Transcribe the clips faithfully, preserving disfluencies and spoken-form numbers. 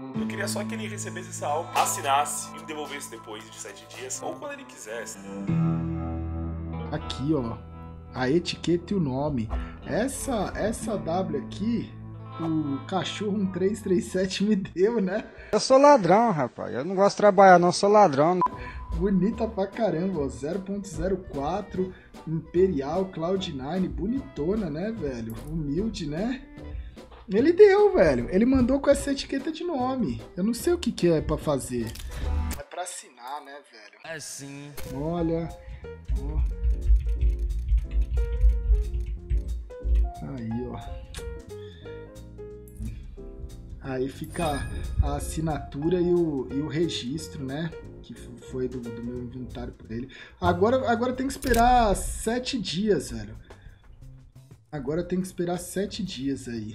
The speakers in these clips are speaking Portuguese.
Eu queria só que ele recebesse essa alma, assinasse e me devolvesse depois de sete dias, ou quando ele quisesse. Aqui, ó, a etiqueta e o nome. Essa, essa W aqui, o cachorro um três três sete me deu, né? Eu sou ladrão, rapaz. Eu não gosto de trabalhar, não. Sou ladrão. Bonita pra caramba, ó. zero ponto zero quatro, Imperial, Cloud nine, bonitona, né, velho? Humilde, né? Ele deu, velho. Ele mandou com essa etiqueta de nome. Eu não sei o que que é pra fazer. É pra assinar, né, velho? É sim. Olha. Ó. Aí, ó. Aí fica a assinatura e o, e o registro, né? Que foi do, do meu inventário por ele. Agora, agora tem que esperar sete dias, velho. Agora tem que esperar sete dias aí.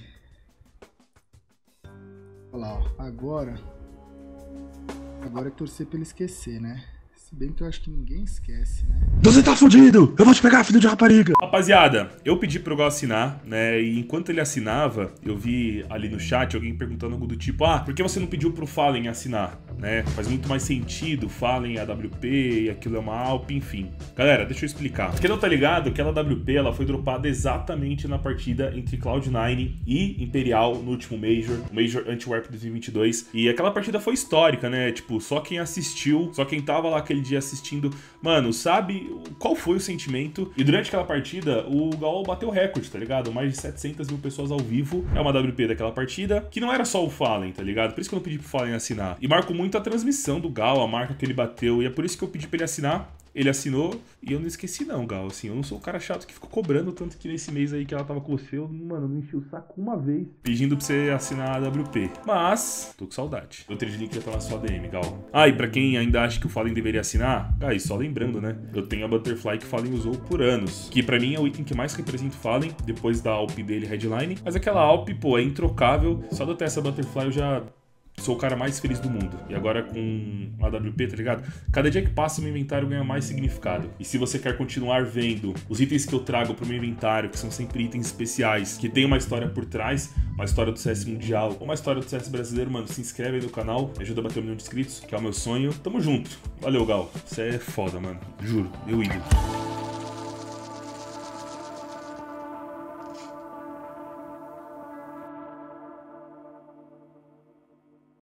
Olha lá, ó. Agora... Agora é torcer pra ele esquecer, né? Se bem que eu acho que ninguém esquece, né? Você tá fudido! Eu vou te pegar, filho de rapariga! Rapaziada, eu pedi pro Gal assinar, né? E enquanto ele assinava, eu vi ali no chat alguém perguntando algo do tipo: ah, por que você não pediu pro Fallen assinar? Né? Faz muito mais sentido, Fallen é A W P e aquilo é uma Alp, enfim. Galera, deixa eu explicar. Quem não tá ligado, aquela A W P ela foi dropada exatamente na partida entre Cloud nine e Imperial no último Major, o Major Anti-Warp dois mil e vinte e dois. E aquela partida foi histórica, né? Tipo, só quem assistiu, só quem tava lá aquele dia assistindo, mano, sabe qual foi o sentimento. E durante aquela partida, o Gal bateu recorde, tá ligado? Mais de setecentas mil pessoas ao vivo. É uma A W P daquela partida, que não era só o Fallen, tá ligado? Por isso que eu não pedi pro Fallen assinar. E marcou muito a transmissão do Gal, a marca que ele bateu. E é por isso que eu pedi pra ele assinar. Ele assinou e eu não esqueci não, Gal, assim, eu não sou o cara chato que ficou cobrando, tanto que nesse mês aí que ela tava com você, eu, mano, não enchi o saco uma vez pedindo pra você assinar a A W P. Mas, tô com saudade. O trade link já tá na sua D M, Gal. Ah, e pra quem ainda acha que o Fallen deveria assinar, aí só lembrando, né, eu tenho a Butterfly que o Fallen usou por anos, que pra mim é o item que mais representa o Fallen, depois da Alp dele, Headline. Mas aquela Alp, pô, é introcável, só de eu ter essa Butterfly eu já... sou o cara mais feliz do mundo. E agora com a A W P, tá ligado? Cada dia que passa o meu inventário ganha mais significado. E se você quer continuar vendo os itens que eu trago pro meu inventário, que são sempre itens especiais, que tem uma história por trás, uma história do C S mundial, ou uma história do C S brasileiro, mano, se inscreve aí no canal, me ajuda a bater um milhão de inscritos, que é o meu sonho. Tamo junto. Valeu, Gal. Você é foda, mano. Juro. Eu ídolo.